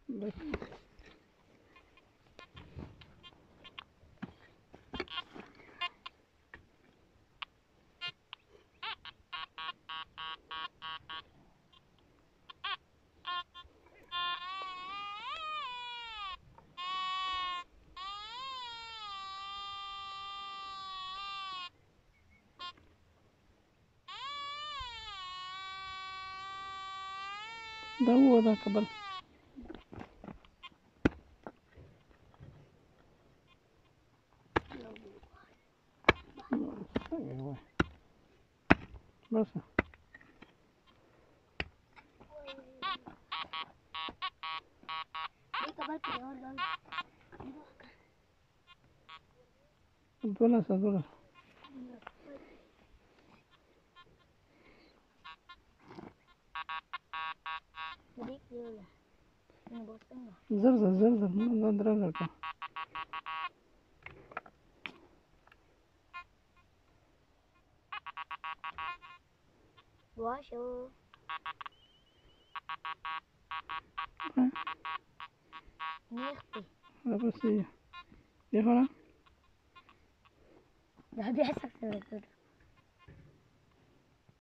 بس دا هو دا کبل بس دولس زر دا درې زر کا واشو نيختي دا بس یې خلا ده بيحصل كده